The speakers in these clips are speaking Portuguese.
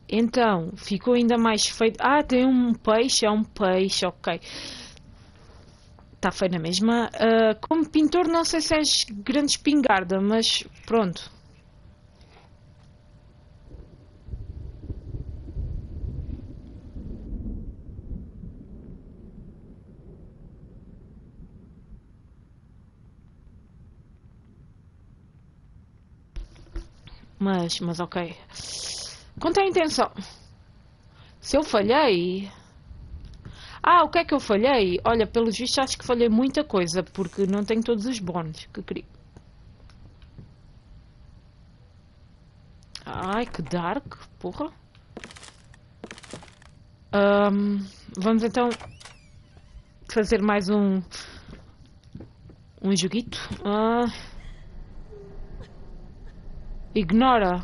Então, ficou ainda mais feio. Ah, tem um peixe, é um peixe, ok. Está feio na mesma. Como pintor, não sei se és grande espingarda, mas pronto. Mas ok. Quanto à intenção? Se eu falhei. Ah, o que é que eu falhei? Olha, pelos vistos acho que falhei muita coisa, porque não tenho todos os bónus que queria. Ai, que dark, porra. Vamos então fazer mais um joguito. Ignora.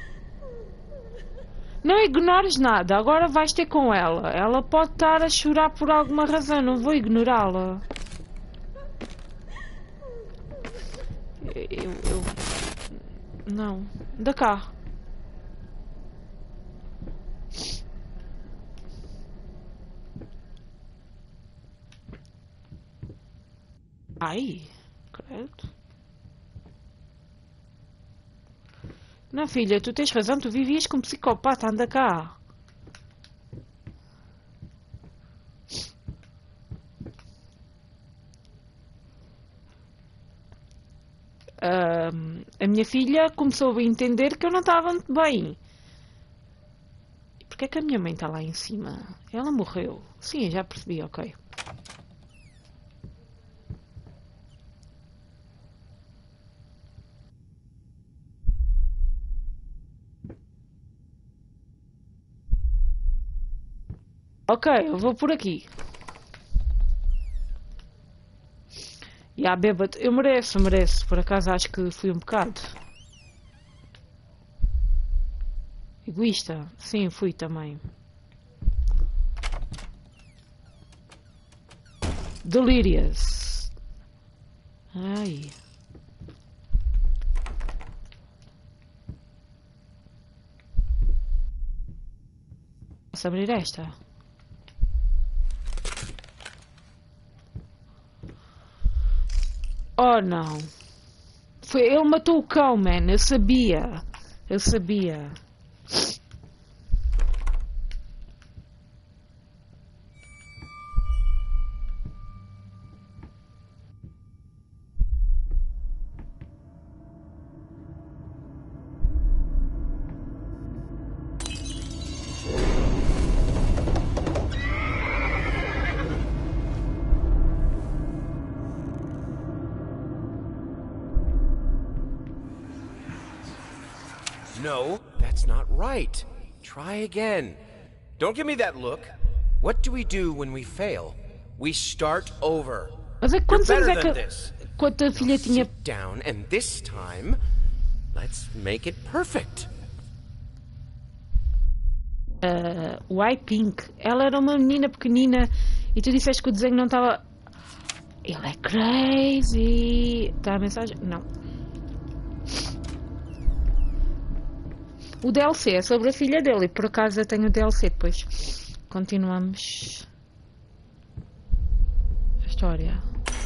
Não ignores nada, agora vais ter com ela. Ela pode estar a chorar por alguma razão, não vou ignorá-la. Eu. Não. Da cá. Ai, credo. Não, filha, tu tens razão, tu vivias com um psicopata, anda cá. A minha filha começou a entender que eu não estava muito bem. E porquê é que a minha mãe está lá em cima? Ela morreu. Sim, já percebi, ok. Ok, eu vou por aqui. E a bêbado, eu mereço. Por acaso acho que fui um bocado. Egoísta? Sim, fui também. Delirious. Ai. Posso abrir esta? Oh não. Ele matou o cão, man. Eu sabia. Eu sabia. No, that's not right. Try again. Don't give me that look. What do we do when we fail? We start over. Mas é que You're quantos anos better é than que this. quando a filha tinha. Sit down, and this time, let's make it perfect. Why Pink? Ela era uma menina pequenina e tu disseste que o desenho não estava. Ele é crazy. Está a mensagem? Não. O DLC é sobre a filha dele e por acaso eu tenho o DLC depois. Continuamos a história.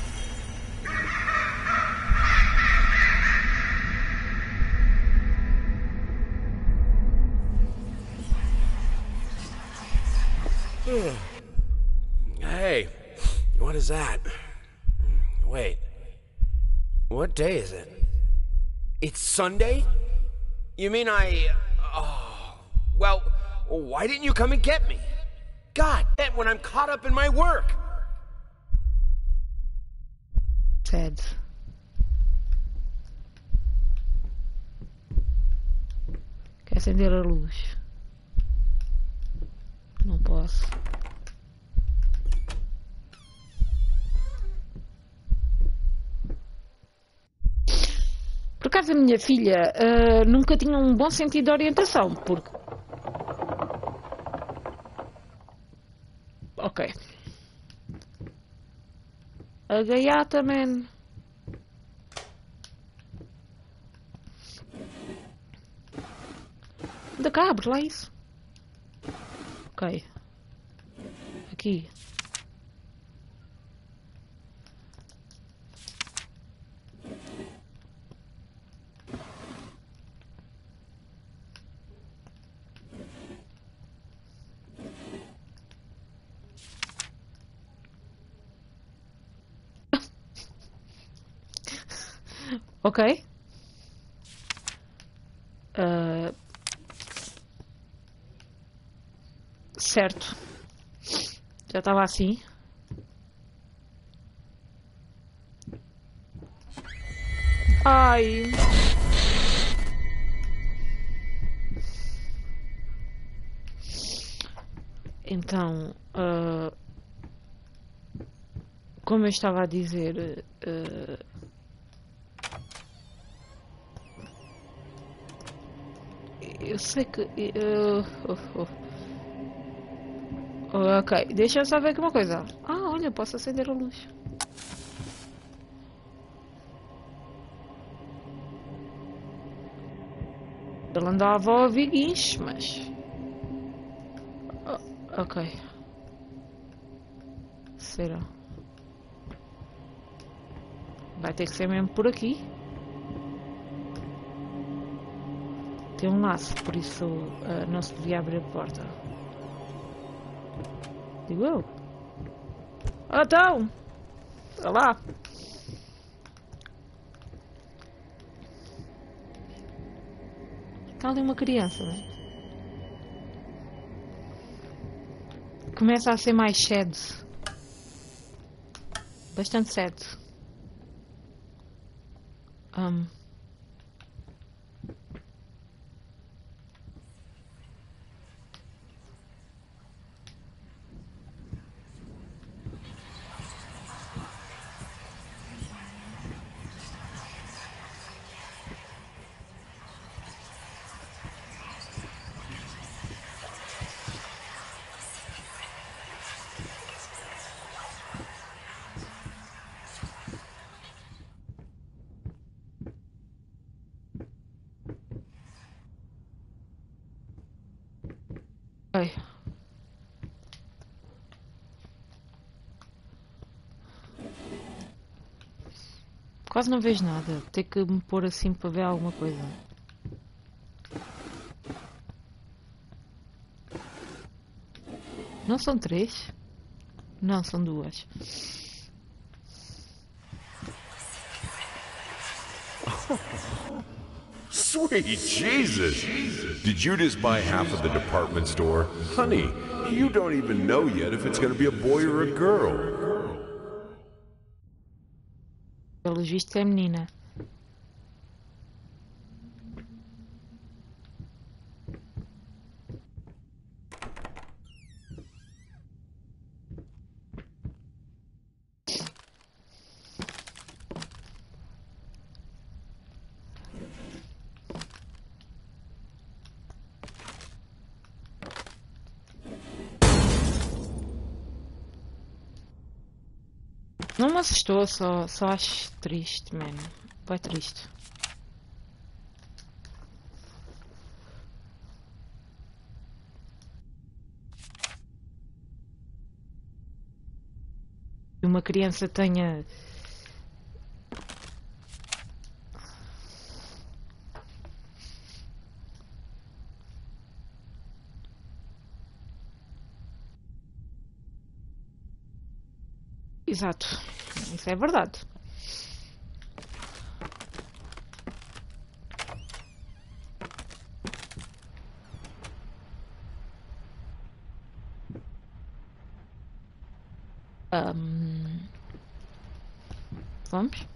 Hey, what is that? Wait, what day is it? It's Sunday? You mean Oh, well, why didn't you come and get me? God, when I'm caught up in my work. Sad. Quer acender a luz? Não posso. Por acaso a minha filha nunca tinha um bom sentido de orientação, porque... Ok. A gaiata, man. Da cá, abre lá isso. Ok. Aqui. Ok. Certo. Já estava assim. Ai. Então, como eu estava a dizer, eu sei que. Ok, deixa eu só ver aqui uma coisa. Ah, olha, posso acender a luz. Ele andava a ouvir guinchos, mas. Ok. Será? Vai ter que ser mesmo por aqui. Tem um laço, por isso não se devia abrir a porta. Digo eu. Então! Olha lá! Está ali uma criança, né? Começa a ser mais sad. Bastante sad. Ok. Quase não vejo nada. Tenho que me pôr assim para ver alguma coisa. Não são 3? Não, são 2. Sweet Jesus! Did you just buy half of the department store? Honey, you don't even know yet if it's gonna be a boy or a girl. Pelos vistos é menina. Não me assustou, só acho triste, mano. Vai triste. Que uma criança tenha. Exato. Isso é verdade. Vamos?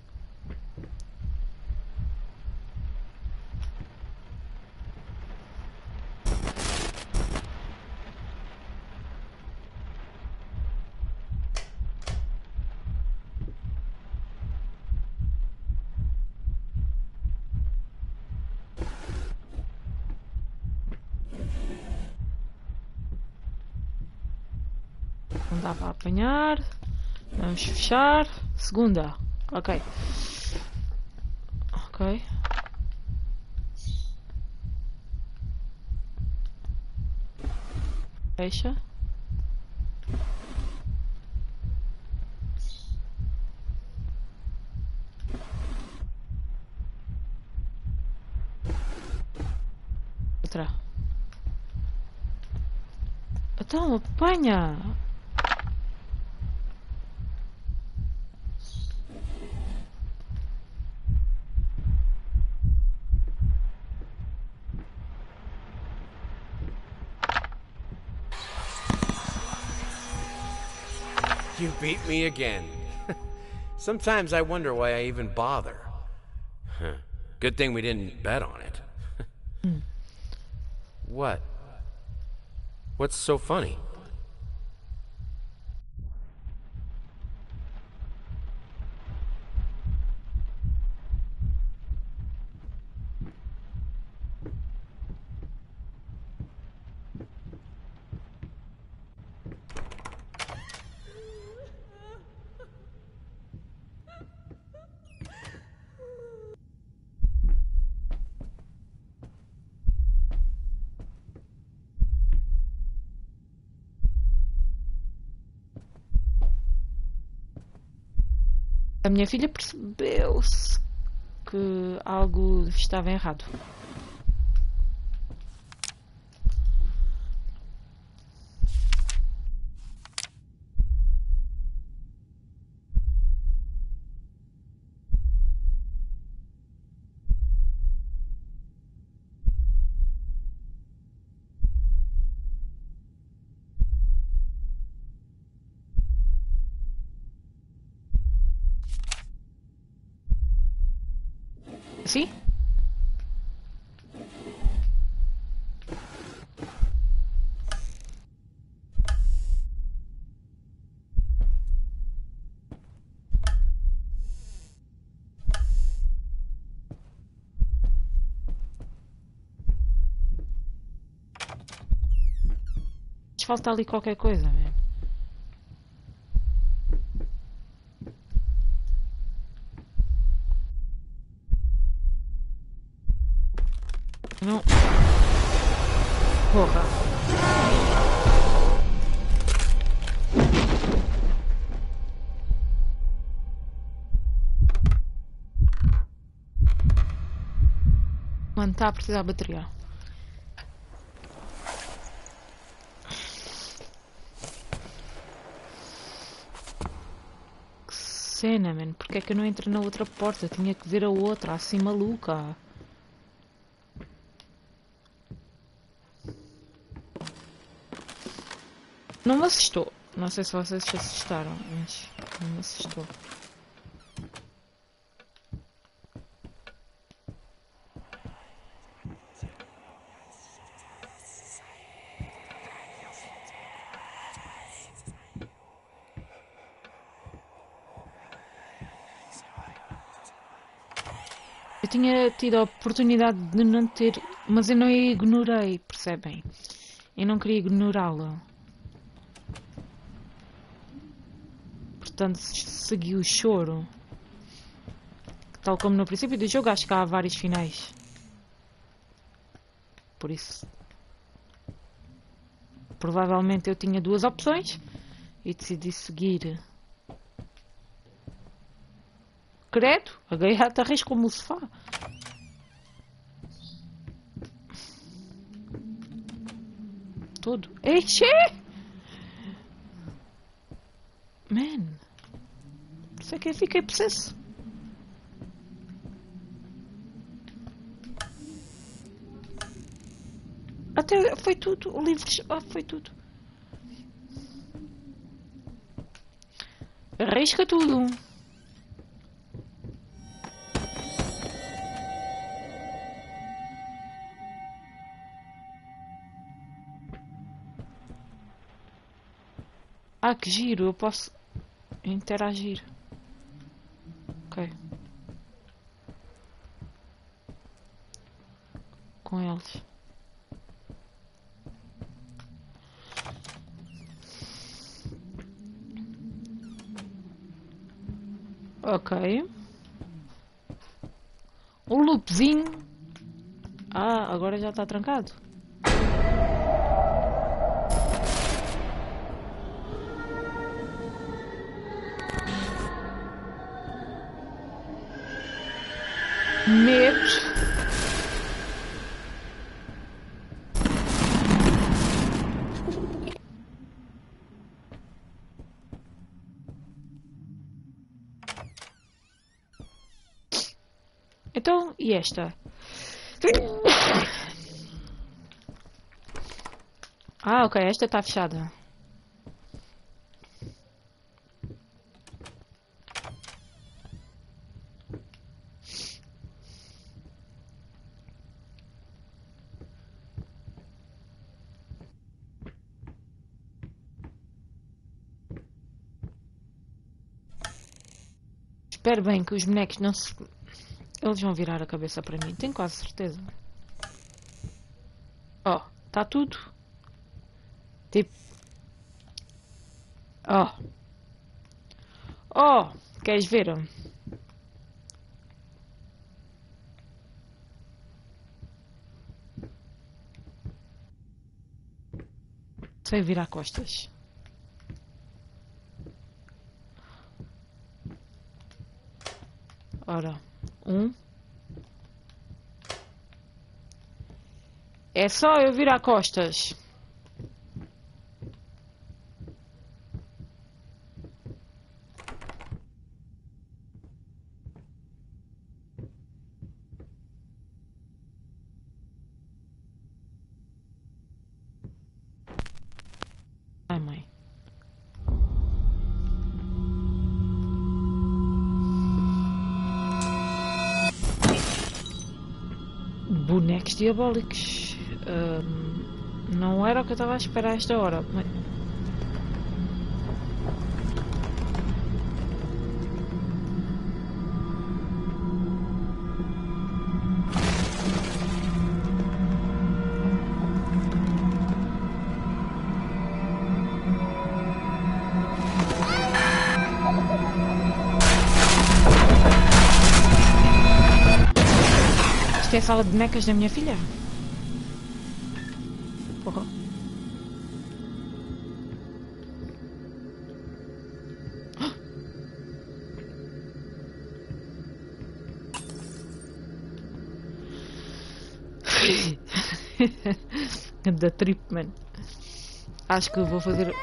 Não dá para apanhar. Vamos fechar. Segunda. Ok. Ok. Fecha. Outra. Então, apanha! You beat me again. Sometimes I wonder why I even bother. Good thing we didn't bet on it. What? What's so funny? A minha filha percebeu-se que algo estava errado. Sim? Falta ali qualquer coisa, velho. Não. Porra. Mano, está a precisar de bateria. Que cena, mano. Porque é que eu não entro na outra porta? Tinha que ver a outra, assim maluca. Não me assustou. Não sei se vocês se assustaram, mas não me assustou. Eu tinha tido a oportunidade de não ter, mas eu não a ignorei, percebem? Eu não queria ignorá-la. Portanto, segui o choro. Tal como no princípio do jogo, acho que há vários finais. Por isso, provavelmente eu tinha duas opções e decidi seguir. Credo, a gaiata arriscou-me o sofá. Todo. Eixe! Man. Por isso é que eu fiquei possesso. Até foi tudo. O livro. Foi tudo. Arrisca tudo. Ah, que giro. Eu posso interagir. Ok. Com eles. Ok. O loopzinho. Ah, agora já está trancado. Medo. Então, e esta? Ah, ok, esta está fechada. Espero bem que os bonecos não se... Eles vão virar a cabeça para mim, tenho quase certeza. Oh, está tudo. Tipo... Oh. Oh, queres ver? Sei virar costas. Ora, é só eu virar costas. Ai, mãe. Bonecos diabólicos. Não era o que eu estava a esperar a esta hora. Mas... Isto é a sala de bonecas da minha filha? Porra. Da trip, man. Acho que vou fazer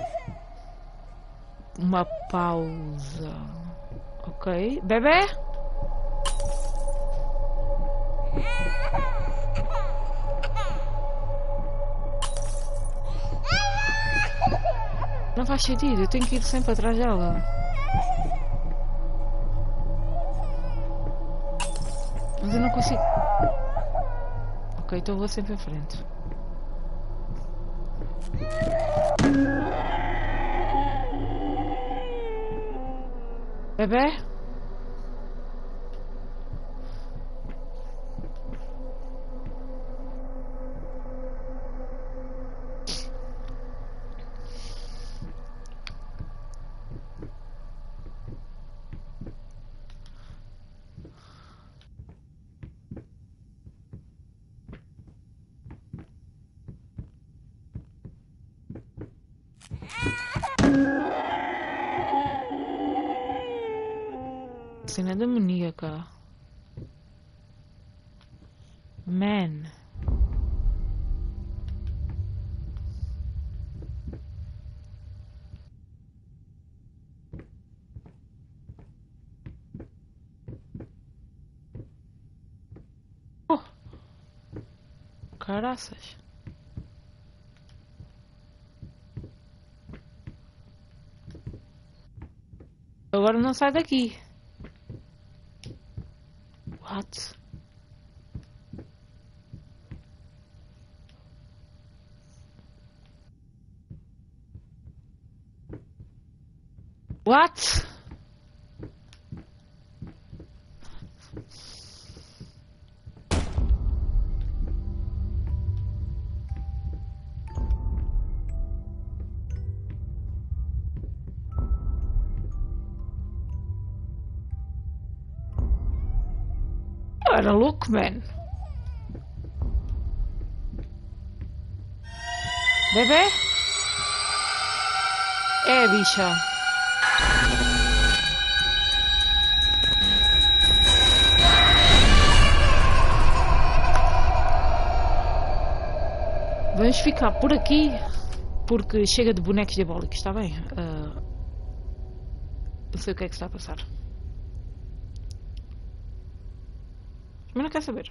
uma pausa. Ok. Bebê? Não faz sentido, eu tenho que ir sempre atrás dela. Mas eu não consigo. Ok, então vou sempre em frente. Bebê? Cena demoníaca. Man. Oh. Caraças. Agora não sai daqui. What? What? Eu era louco, man. Bebê? É, bicha. vamos ficar por aqui porque chega de bonecos diabólicos, está bem? Eu sei o que é que está a passar. Mas não quer saber.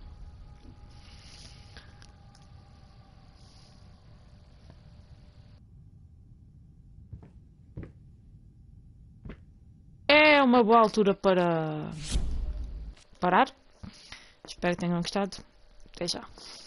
É uma boa altura para parar. Espero que tenham gostado. Até já.